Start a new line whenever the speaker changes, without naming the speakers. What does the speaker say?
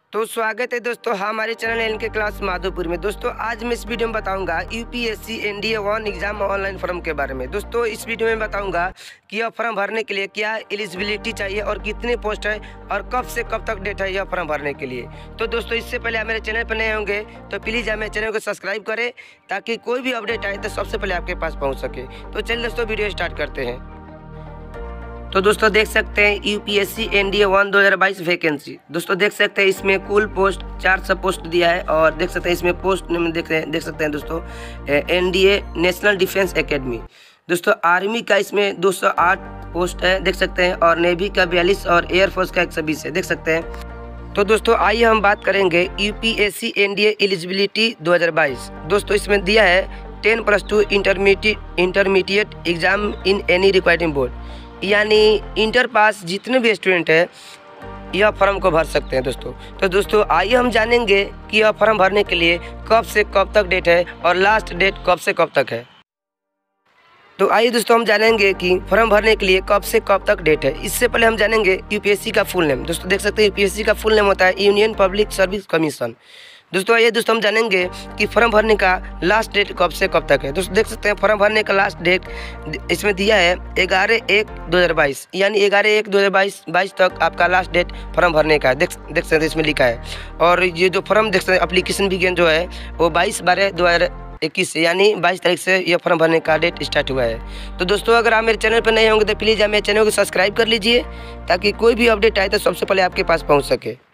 तो स्वागत है दोस्तों हमारे channel N K class Madhopur में। दोस्तों आज मैं इस वीडियो में बताऊंगा UPSC NDA 1 exam online form के बारे में। दोस्तों इस वीडियो में बताऊंगा कि यह फॉर्म भरने के लिए क्या एलिजिबिलिटी चाहिए और कितने पोस्ट है और कब से कब तक डेट है यह फॉर्म भरने के लिए। तो दोस्तों इससे पहले आप मेरे चैनल पर नए होंगे तो प्लीज़ आप मेरे चैनल को सब्सक्राइब करें ताकि कोई भी अपडेट आए तो सबसे पहले आपके पास पहुँच सके। तो चलिए दोस्तों वीडियो स्टार्ट करते हैं। तो दोस्तों देख सकते हैं यूपीएससी एनडीए 1 2022 वैकेंसी। दोस्तों देख सकते हैं इसमें कुल पोस्ट 400 पोस्ट दिया है और देख सकते हैं इसमें पोस्ट देख सकते हैं दोस्तों एनडीए नेशनल डिफेंस एकेडमी। दोस्तों आर्मी का इसमें 208 पोस्ट है देख सकते हैं और नेवी का 42 और एयरफोर्स का 120 है देख सकते हैं। तो दोस्तों आइए हम बात करेंगे यूपीएससी एनडीए एलिजिबिलिटी 2022। दोस्तों इसमें दिया है 10+2 intermediate exam in any requiring board, यानी इंटर पास जितने भी स्टूडेंट हैं यह फॉर्म को भर सकते हैं दोस्तों। तो दोस्तों आइए हम जानेंगे कि यह फॉर्म भरने के लिए कब से कब तक डेट है और लास्ट डेट कब से कब तक है। तो आइए दोस्तों हम जानेंगे कि फॉर्म भरने के लिए कब से कब तक डेट है। इससे पहले हम जानेंगे यूपीएससी का फुल नेम। दोस्तों देख सकते हैं यूपीएससी का फुल नेम होता है यूनियन पब्लिक सर्विस कमीशन। दोस्तों आइए दोस्तों हम जानेंगे कि फॉर्म भरने का लास्ट डेट कब से कब तक है। दोस्तों देख सकते हैं फॉर्म भरने का लास्ट डेट इसमें दिया है 11/1/2022, यानी 11/1/2022 तक आपका लास्ट डेट फॉर्म भरने का है। देख सकते हैं इसमें लिखा है। और ये जो फॉर्म देख सकते हैं एप्लीकेशन बिगिन जो है वो 22/12/2021 से, यानी 22 तारीख से यह फॉर्म भरने का डेट स्टार्ट हुआ है। तो दोस्तों अगर आप मेरे चैनल पर नए होंगे तो प्लीज़ आप मेरे चैनल को सब्सक्राइब कर लीजिए ताकि कोई भी अपडेट आए तो सबसे पहले आपके पास पहुँच सके।